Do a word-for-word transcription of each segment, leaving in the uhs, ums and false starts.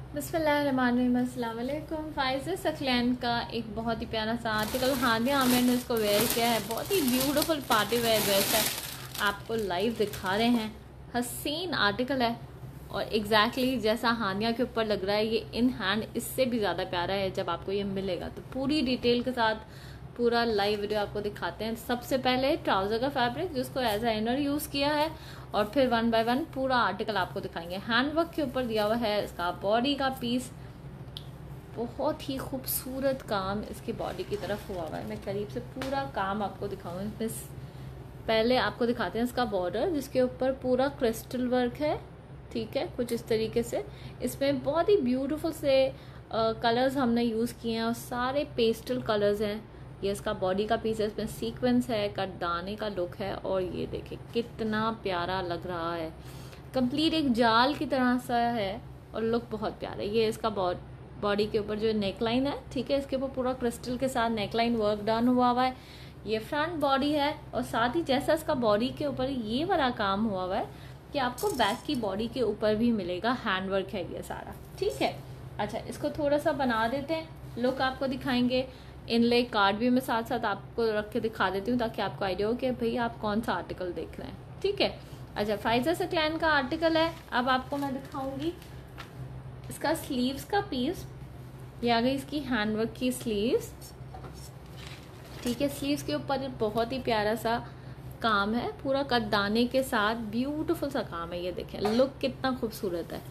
बिस्मिल्लाहिर्रहमानिर्रहीम, अस्सलाम वालेकुम। फाइज़ा सक्लैन का एक बहुत ही प्यारा सा आर्टिकल हानिया आमिर ने इसको वेयर किया है। बहुत ही ब्यूटीफुल पार्टी वेयर ड्रेस है, आपको लाइव दिखा रहे हैं। हसीन आर्टिकल है और एग्जैक्टली exactly जैसा हानिया के ऊपर लग रहा है, ये इन हैंड इससे भी ज़्यादा प्यारा है जब आपको ये मिलेगा। तो पूरी डिटेल के साथ पूरा लाइव वीडियो आपको दिखाते हैं। सबसे पहले ट्राउज़र का फैब्रिक जिसको एज ए इनर यूज़ किया है और फिर वन बाय वन पूरा आर्टिकल आपको दिखाएंगे। हैंडवर्क के ऊपर दिया हुआ है इसका बॉडी का पीस, बहुत ही खूबसूरत काम इसकी बॉडी की तरफ हुआ हुआ है। मैं करीब से पूरा काम आपको दिखाऊंगी। इसमें पहले आपको दिखाते हैं इसका बॉर्डर जिसके ऊपर पूरा क्रिस्टल वर्क है, ठीक है, कुछ इस तरीके से। इसमें बहुत ही ब्यूटीफुल से कलर्स हमने यूज़ किए हैं और सारे पेस्टल कलर्स हैं। ये इसका बॉडी का पीस है, इसमें सीक्वेंस है, कटदाने का लुक है और ये देखिए कितना प्यारा लग रहा है। कंप्लीट एक जाल की तरह सा है और लुक बहुत प्यारा है। ये इसका बॉडी के ऊपर जो नेकलाइन है, ठीक है, इसके ऊपर पूरा क्रिस्टल के साथ नेकलाइन वर्क डन हुआ हुआ है। ये फ्रंट बॉडी है और साथ ही जैसा इसका बॉडी के ऊपर ये वाला काम हुआ हुआ है कि आपको बैक की बॉडी के ऊपर भी मिलेगा। हैंडवर्क है ये सारा, ठीक है। अच्छा, इसको थोड़ा सा बना देते हैं, लुक आपको दिखाएंगे। इनले कार्ड भी मैं साथ साथ आपको रख के दिखा देती हूँ ताकि आपको आइडिया हो कि भाई आप कौन सा आर्टिकल देख रहे हैं, ठीक है। अच्छा, फाइज़ा सक्लैन का आर्टिकल है। अब आपको मैं दिखाऊंगी इसका स्लीव्स का पीस। ये आ गई इसकी हैंडवर्क की स्लीव्स, ठीक है। स्लीव्स के ऊपर बहुत ही प्यारा सा काम है, पूरा कटदाने के साथ ब्यूटीफुल सा काम है। ये देखें लुक कितना खूबसूरत है,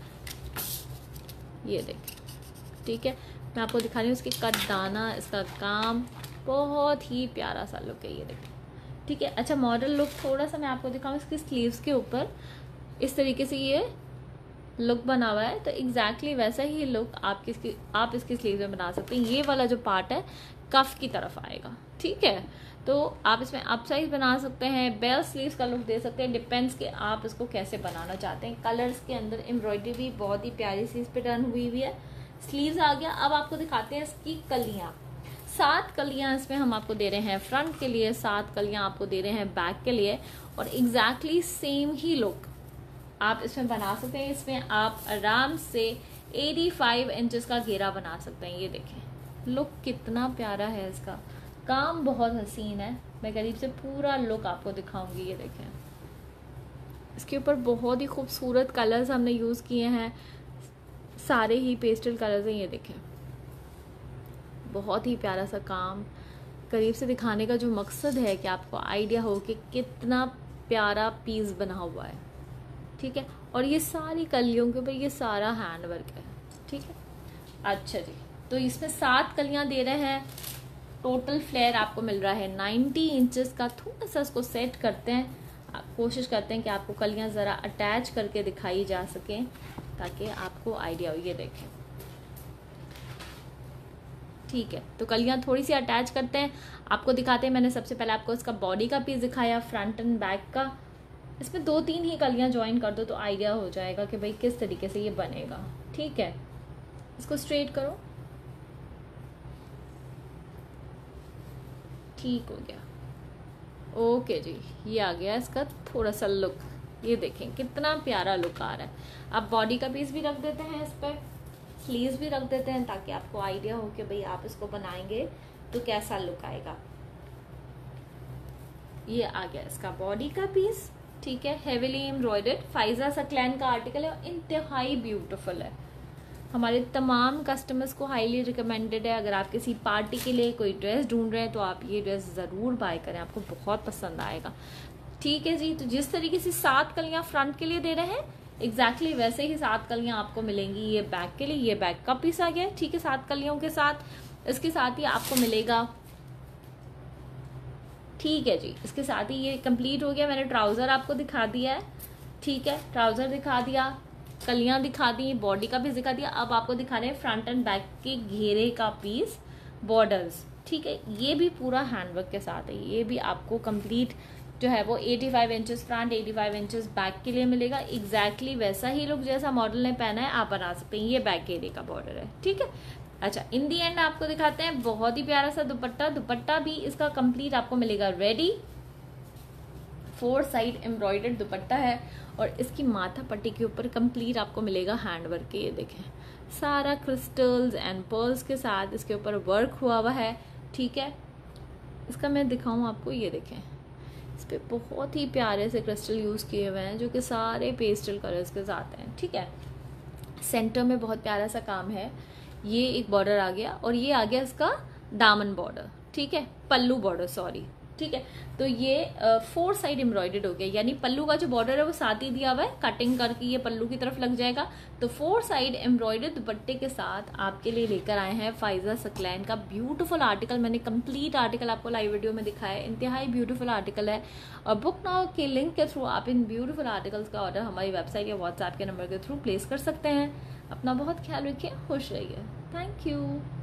ये देखें, ठीक है। मैं आपको दिखा रही हूँ इसकी कटदाना, इसका काम बहुत ही प्यारा सा लुक है, ये देखें, ठीक है। अच्छा, मॉडल लुक थोड़ा सा मैं आपको दिखाऊँ। इसकी स्लीव्स के ऊपर इस तरीके से ये लुक बना हुआ है, तो एग्जैक्टली वैसा ही लुक आप किसकी आप इसकी स्लीव्स में बना सकते हैं। ये वाला जो पार्ट है कफ की तरफ आएगा, ठीक है। तो आप इसमें अप साइज बना सकते हैं, बेल स्लीव्स का लुक दे सकते हैं, डिपेंड्स कि आप इसको कैसे बनाना चाहते हैं। कलर्स के अंदर एम्ब्रॉयडरी भी बहुत ही प्यारी सी इस पे डन हुई हुई है। स्लीव्स आ गया। अब आपको दिखाते हैं इसकी कलियां। सात कलियां इसमें हम आपको दे रहे हैं फ्रंट के लिए, सात कलियां आपको दे रहे हैं बैक के लिए और एग्जैक्टली सेम ही लुक आप इसमें बना सकते हैं। इसमें आप आराम से पचासी इंचेस का घेरा बना सकते हैं। ये देखें लुक कितना प्यारा है, इसका काम बहुत हसीन है। मैं करीब से पूरा लुक आपको दिखाऊंगी। ये देखें इसके ऊपर बहुत ही खूबसूरत कलर्स हमने यूज किए हैं, सारे ही पेस्टल कलर्स हैं। ये देखें बहुत ही प्यारा सा काम। करीब से दिखाने का जो मकसद है कि आपको आइडिया हो कि कितना प्यारा पीस बना हुआ है, ठीक है। और ये सारी कलियों के ऊपर ये सारा हैंडवर्क है, ठीक है। अच्छा जी, तो इसमें सात कलियां दे रहे हैं। टोटल फ्लेयर आपको मिल रहा है नब्बे इंचेस का। थोड़ा सा इसको सेट करते हैं, कोशिश करते हैं कि आपको कलियां ज़रा अटैच करके दिखाई जा सकें ताकि आपको आइडिया हो। ये देखें, ठीक है। तो कलियां थोड़ी सी अटैच करते हैं, आपको दिखाते हैं। मैंने सबसे पहले आपको इसका बॉडी का पीस दिखाया, फ्रंट एंड बैक का। इसमें दो तीन ही कलियां ज्वाइन कर दो तो आइडिया हो जाएगा कि भाई किस तरीके से ये बनेगा, ठीक है। इसको स्ट्रेट करो, ठीक हो गया, ओके जी। ये आ गया इसका थोड़ा सा लुक। ये देखें कितना प्यारा लुक आ रहा है। अब बॉडी का पीस भी रख देते हैं इस पर, स्लीव्स भी रख देते हैं ताकि आपको आइडिया हो कि भाई आप इसको बनाएंगे तो कैसा लुक आएगा। ये आ गया इसका बॉडी का पीस, ठीक है। हेवीली एम्ब्रॉयडर्ड फाइज़ा सक्लैन का आर्टिकल है और इंतहाई ब्यूटीफुल है। हमारे तमाम कस्टमर्स को हाईली रिकमेंडेड है। अगर आप किसी पार्टी के लिए कोई ड्रेस ढूंढ रहे हैं तो आप ये ड्रेस ज़रूर बाय करें, आपको बहुत पसंद आएगा, ठीक है जी। तो जिस तरीके से सात कलियां फ्रंट के लिए दे रहे हैं एग्जैक्टली exactly वैसे ही सात कलियां आपको मिलेंगी ये बैक के लिए। ये बैक का पीस आ गया, ठीक है, सात कलियों के साथ। इसके साथ ही आपको मिलेगा, ठीक है जी, इसके साथ ही ये कंप्लीट हो गया। मैंने ट्राउजर आपको दिखा दिया है, ठीक है, ट्राउजर दिखा दिया, कलियां दिखा दी, बॉडी का पीस दिखा दिया। अब आपको दिखा रहे हैं फ्रंट एंड बैक के घेरे का पीस, बॉर्डर्स, ठीक है। ये भी पूरा हैंडवर्क के साथ है। ये भी आपको कंप्लीट जो है वो पचासी इंचेस फ्रंट, पचासी इंचेस बैक के लिए मिलेगा। एग्जैक्टली वैसा ही लुक जैसा मॉडल ने पहना है आप बना सकते हैं। ये बैक घेरे का बॉर्डर है, ठीक है। अच्छा, इन दी एंड आपको दिखाते हैं बहुत ही प्यारा सा दुपट्टा। दुपट्टा भी इसका कंप्लीट आपको मिलेगा ready, four side embroidered dupatta है और इसकी माथा पट्टी के ऊपर कंप्लीट आपको मिलेगा हैंड वर्क के। ये देखें सारा क्रिस्टल्स एंड पर्ल्स के साथ इसके ऊपर वर्क हुआ हुआ है, ठीक है। इसका मैं दिखाऊं आपको, ये देखें इस पर बहुत ही प्यारे से क्रिस्टल यूज़ किए हुए हैं जो कि सारे पेस्टल कलर्स के साथ हैं, ठीक है। सेंटर में बहुत प्यारा सा काम है, ये एक बॉर्डर आ गया और ये आ गया इसका दामन बॉर्डर, ठीक है, पल्लू बॉर्डर सॉरी, ठीक है। तो ये फोर साइड एम्ब्रॉयडर्ड हो गया, यानी पल्लू का जो बॉर्डर है वो साथ ही दिया हुआ है, कटिंग करके ये पल्लू की तरफ लग जाएगा। तो फोर साइड एम्ब्रॉयडर्ड दुपट्टे के साथ आपके लिए लेकर आए हैं फाइजा सकलैन का ब्यूटीफुल आर्टिकल। मैंने कंप्लीट आर्टिकल आपको लाइव वीडियो में दिखाया है, इंतहाई ब्यूटीफुल आर्टिकल है। और बुक नाउ के लिंक के थ्रू आप इन ब्यूटीफुल आर्टिकल्स का ऑर्डर हमारी वेबसाइट या व्हाट्सएप के नंबर के थ्रू प्लेस कर सकते हैं। अपना बहुत ख्याल रखिए, खुश रहिए, थैंक यू।